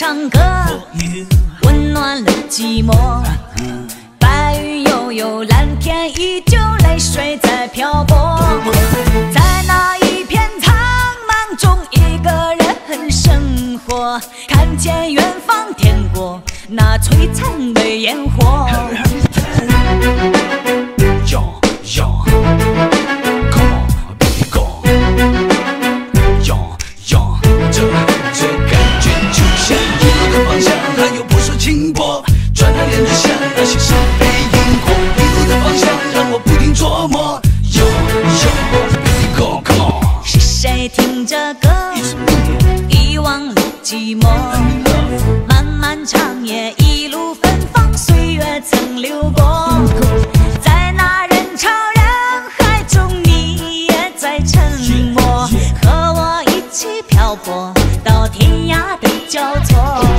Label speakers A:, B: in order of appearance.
A: 唱歌，温暖了寂寞。白云悠悠，蓝天依旧，泪水在漂泊。在那一片苍茫中，一个人生活，看见远方天国那璀璨的烟火。
B: 这感觉就像一路的方向，还有不说轻薄，转了脸就像那些是被引火。一路的方向让我不停琢磨。Baby go come on，
A: 是谁听着歌，遗忘了寂寞？漫漫长夜，一路芬芳，岁月曾流过。在那人潮人海中，你也在沉默，和我一起漂泊到天涯的交错。